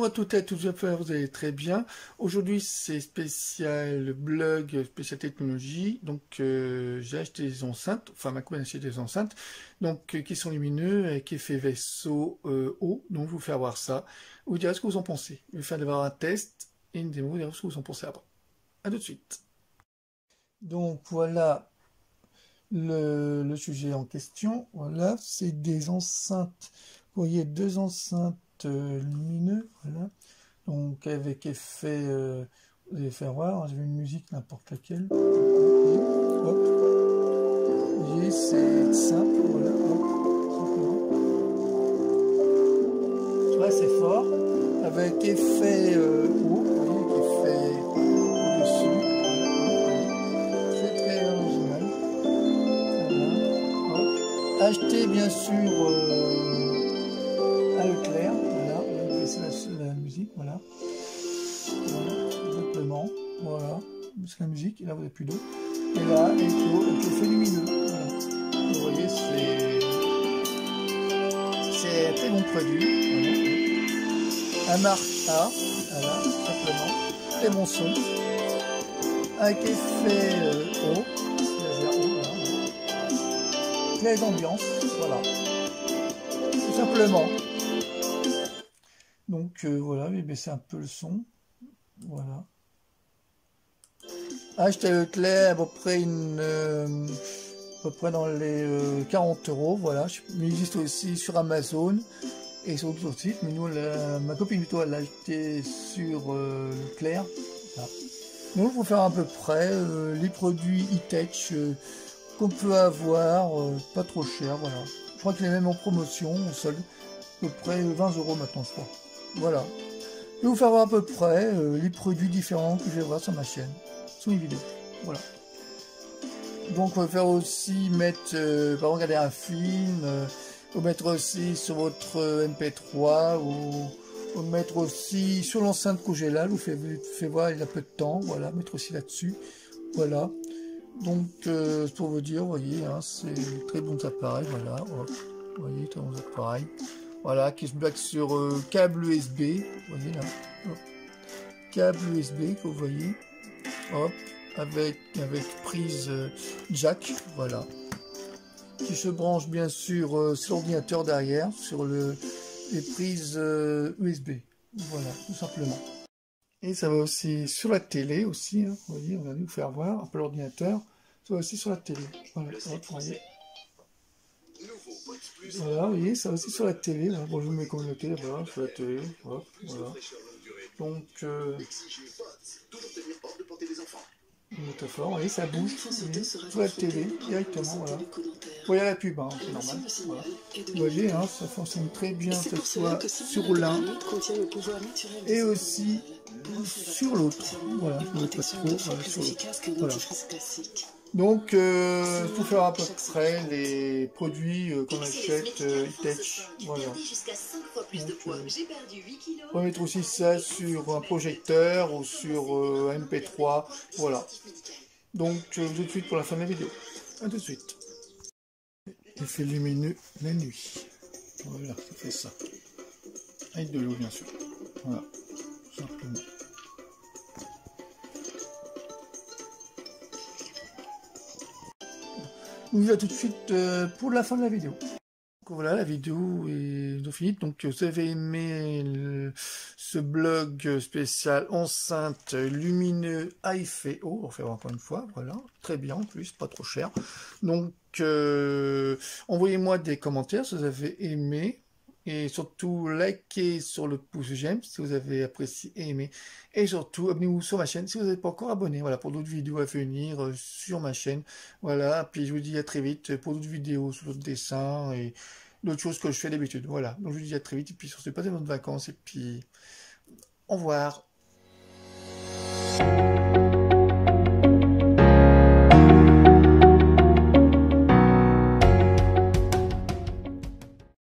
Bonjour à toutes et à tous, j'espère que vous allez très bien. Aujourd'hui c'est spécial blog, spécial technologie. Donc j'ai acheté des enceintes, enfin ma copine a acheté des enceintes, donc qui sont lumineux avec effet vaisseau haut. Donc je vais vous faire voir ça. Vous direz ce que vous en pensez. Je vais faire d'abord un test et une démo, vous direz ce que vous en pensez après. A tout de suite. Donc voilà le sujet en question. Voilà, c'est des enceintes. Vous voyez deux enceintes lumineux, voilà. Donc avec effet, vous allez faire voir, j'ai une musique n'importe laquelle. Hop, vous voyez, c'est simple, voilà. Hop, là c'est fort, avec effet haut, vous voyez, effet au-dessus. C'est très original. Voilà. Hop. Acheter bien sûr à Leclerc, voilà, on va baisser la musique, voilà. Voilà, simplement, voilà, c'est la musique, et là vous n'avez plus d'eau. Et là, écho, avec l'effet lumineux, voilà. Vous voyez, c'est un très bon produit, voilà. Un marque A, voilà, simplement, très bon son, avec effet haut, c'est-à-dire haut, voilà. Très ambiance, voilà, tout simplement. Donc voilà, je vais baisser un peu le son. Voilà. Acheté à Leclerc à peu près à peu près dans les 40 €. Voilà. Mais il existe aussi sur Amazon et sur d'autres sites. Mais nous, ma copine plutôt, elle l'a acheté sur Leclerc. Voilà. Donc il faut faire à peu près les produits e-tech qu'on peut avoir, pas trop cher. Voilà. Je crois qu'il est même en promotion, au solde, à peu près 20 € maintenant, je crois. Voilà. Je vais vous faire voir à peu près les produits différents que je vais voir sur ma chaîne, sur les vidéos. Voilà. Donc on va faire aussi mettre, par exemple, regarder un film, ou mettre aussi sur votre MP3, ou mettre aussi sur l'enceinte que j'ai là, je vous fais voir il y a peu de temps, voilà, mettre aussi là-dessus. Voilà. Donc c'est pour vous dire, vous voyez, hein, c'est très bons appareils, voilà. Hop. Vous voyez, très bons appareils. Voilà, qui se bloque sur câble USB, vous voyez là, hop. Câble USB que vous voyez, hop, avec prise jack, voilà, qui se branche bien sûr sur l'ordinateur derrière, sur les prises USB, voilà, tout simplement. Et ça va aussi sur la télé aussi, hein, vous voyez, on va nous faire voir un peu l'ordinateur, ça va aussi sur la télé, voilà, hop, vous voyez. Voilà, vous voyez, ça aussi sur la télé. Là. Bon, je vous mets communauté, voilà, sur la télé. Hop, voilà. Donc, une métaphore, vous voyez, ça bouge, vous voyez, sur la télé, directement, voilà. Vous voyez la pub, hein, c'est normal. Voilà. Vous voyez, hein, ça fonctionne très bien, cette fois sur l'un et aussi sur l'autre. Voilà, je ne veux pas trop, voilà, sur l'autre. Voilà. Donc, pour faire à peu près les produits qu'on achète e-tech, voilà. Donc, on va mettre aussi ça sur un projecteur ou sur un MP3, voilà. Donc, tout de suite pour la fin de la vidéo. A tout de suite. Effet lumineux la nuit. Voilà, ça fait ça. Avec de l'eau, bien sûr. Voilà, tout simplement. On y va tout de suite pour la fin de la vidéo. Donc voilà, la vidéo est finie. Donc vous avez aimé ce blog spécial enceinte lumineux à effet haut, on va faire encore une fois, voilà, très bien en plus, pas trop cher. Donc envoyez-moi des commentaires si vous avez aimé. Et surtout, likez sur le pouce j'aime si vous avez apprécié et aimé. Et surtout, abonnez-vous sur ma chaîne si vous n'êtes pas encore abonné. Voilà, pour d'autres vidéos à venir sur ma chaîne. Voilà, puis je vous dis à très vite pour d'autres vidéos sur d'autres dessins et d'autres choses que je fais d'habitude. Voilà, donc je vous dis à très vite. Et puis sur ce, passez de bonnes vacances. Et puis, au revoir.